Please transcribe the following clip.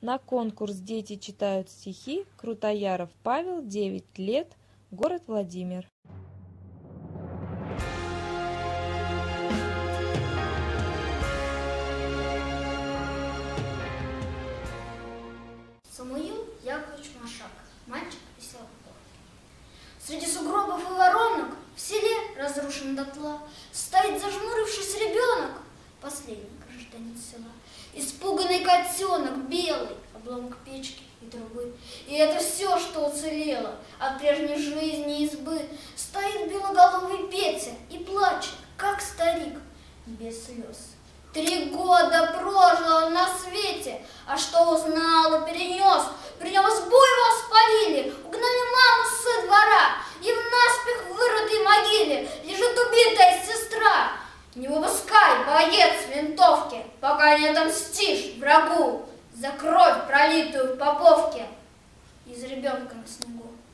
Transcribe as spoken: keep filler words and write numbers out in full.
На конкурс дети читают стихи. Крутояров Павел, девять лет, город Владимир. Самуил Яковлевич Машак, мальчик из села. Среди сугробов и воронок в селе, разрушен дотла, стоит зажмурившись ребенок, последний гражданин села. Испуганный котенок, белый, обломок печки и трубы. И это все, что уцелело от прежней жизни избы. Стоит белоголовый Петя и плачет, как старик, без слез. Три года прожил он на свете, а что узнал и перенес, при нем избу его спалили, угнали маму со двора, и в наспех вырытой могиле лежит убитая сестра. Не выпускай, боец, винтовки, пока не отомстишь врагу за кровь, пролитую в поповке. Из ребенка на снегу